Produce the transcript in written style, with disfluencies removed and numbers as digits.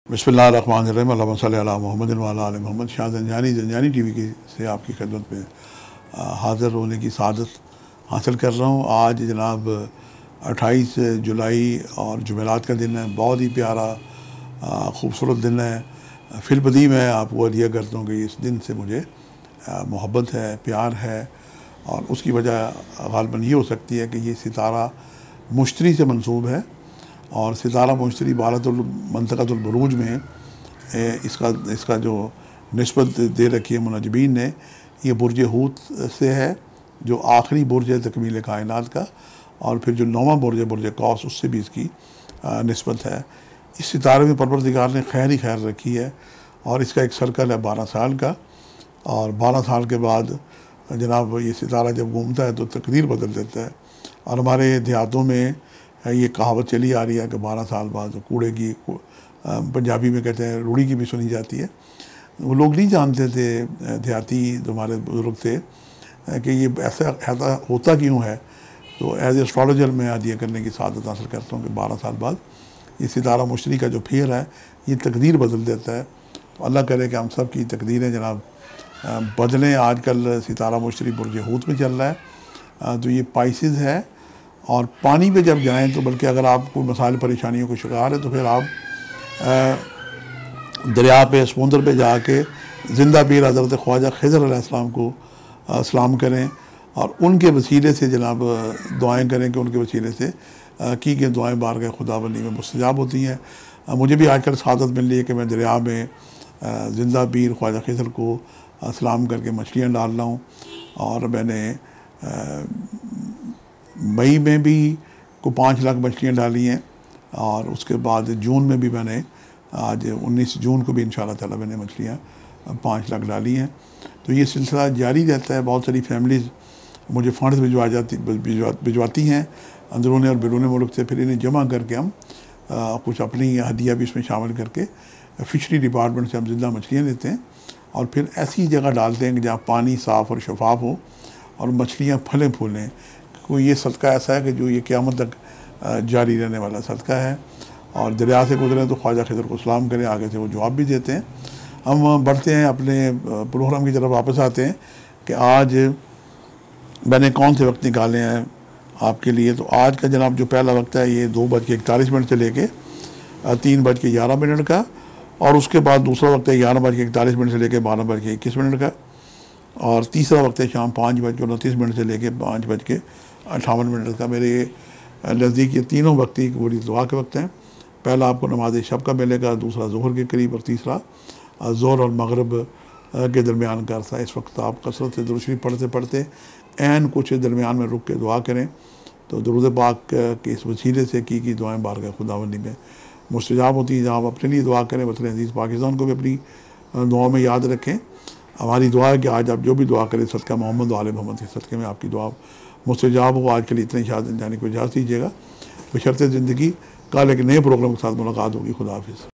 बिस्मिल्लाहिर्रहमानिर्रहीम अल्लाहुम्मा सल्ली अला मुहम्मदिन व अला आलि मुहम्मद। शाह ज़ंजानी टीवी से आपकी खिदमत में हाज़िर होने की सआदत हासिल कर रहा हूँ। आज जनाब 28 जुलाई और जुमेरात का दिन है। बहुत ही प्यारा ख़ूबसूरत दिन है। फिलबदी मैं आपको अदिया करता हूँ कि इस दिन से मुझे मोहब्बत है, प्यार है, और उसकी वजह ग़ालिबन ये हो सकती है कि ये सितारा मुश्तरी से मंसूब है, और सितारा मुश्तरी मंतक़तुल बुरूज में इसका जो निस्बत दे रखी है मुनज्जमीन ने, ये बुर्ज हूत से है जो आखिरी बुर्ज है तकमील कायनात का, और फिर जो नौवां बुर्ज है बुर्ज कौस, उससे भी इसकी निस्बत है। इस सितारे में परवरदिगार ने खैर ही खैर रखी है, और इसका एक सर्कल है 12 साल का, और 12 साल के बाद जनाब ये सितारा जब घूमता है तो तकदीर बदल देता है। और हमारे देहातों में ये कहावत चली आ रही है कि 12 साल बाद कूड़े की, पंजाबी में कहते हैं रूढ़ी की भी सुनी जाती है। वो लोग नहीं जानते थे, देहाती जो हमारे बुज़ुर्ग थे, कि ये ऐसा होता क्यों है। तो एज एस्ट्रोलॉजर मैं अदिया करने की सआदत हासिल करता हूँ कि 12 साल बाद ये सितारा मुश्तरी का जो फेर है ये तकदीर बदल देता है। तो अल्लाह करे कि हम सब की तकदीरें जनाब बदलें। आजकल सितारा मुश्तरी बुर्ज हूत में चल रहा है, तो ये पाइसिस है, और पानी पे जब जाएं तो बल्कि अगर आप कोई मसाइल परेशानियों को शिकार है तो फिर आप दरिया पे, समुंदर पे जाके ज़िंदा पीर हज़रत ख्वाजा खिज़र अलैहिस्सलाम को सलाम करें, और उनके वसीले से जनाब दुआएं करें कि उनके वसीले से की गई दुआएं बारगाह खुदाबंदी में मुस्तजाब होती हैं। मुझे भी आजकल सआदत मिल रही है कि मैं दरिया में ज़िंदा पीर ख्वाजा खिज़र को सलाम करके मछलियाँ डाल रहा हूँ, और मैंने मई में भी को 5 लाख मछलियाँ डाली हैं, और उसके बाद जून में भी मैंने आज 19 जून को भी इंशाअल्लाह ताला मैंने मछलियाँ 5 लाख डाली हैं। तो ये सिलसिला जारी रहता है। बहुत सारी फैमिलीज़ मुझे फ़ंड्स भिजवाती हैं अंदरूनी और बैरूनी मुल्क से, फिर इन्हें जमा करके हम कुछ अपनी हदिया भी इसमें शामिल करके फ़िशरी डिपार्टमेंट से हम ज़िंदा मछलियाँ लेते हैं, और फिर ऐसी जगह डालते हैं कि जहाँ पानी साफ़ और शफाफ हो और मछलियाँ फलें फूलें। कोई ये सदका ऐसा है कि जो ये क़यामत तक जारी रहने वाला सदका है। और दरिया से गुजरें तो ख्वाजा खिज़र को सलाम करें, आगे से वो जवाब भी देते हैं। हम बढ़ते हैं अपने प्रोग्राम की तरफ, वापस आते हैं कि आज मैंने कौन से वक्त निकाले हैं आपके लिए। तो आज का जनाब जो पहला वक्त है ये 2:41 से लेके 3:11 का, और उसके बाद दूसरा वक्त है 11:41 से लेके 12:21 का, और तीसरा वक्त है शाम 5:29 से लेके 5:58 का। मेरे नज़दीक ये तीनों वक्त ही बड़ी दुआ के वक्त हैं। पहला आपको नमाज शब का मिलेगा, दूसरा ज़ोहर के करीब, और तीसरा ज़ोहर और मगरिब के दरमियान का अरसा। इस वक्त आप कसरत से दुरूद शरीफ पढ़ते पढ़ते ऐन कुछ दरमियान में रुक के दुआ करें, तो दुरूद पाक के इस वसीले से की दुआएँ बारगाह खुदावंदी में मुस्तजाब होती हैं। जहाँ आप अपने लिए दुआ करें, वतन अज़ीज़ पाकिस्तान को भी अपनी दुआ में याद रखें। हमारी दुआ है कि आज आप जो भी दुआ करें सदका मोहम्मद व आले मोहम्मद के सदक़े में आपकी दुआ मुस्तजाब हो। आज के लिए इतने शाह ज़ंजानी को इजाज़त दीजिएगा। बशर्ते ज़िंदगी कल एक नए प्रोग्राम के साथ मुलाकात होगी। खुदा हाफ़िज़।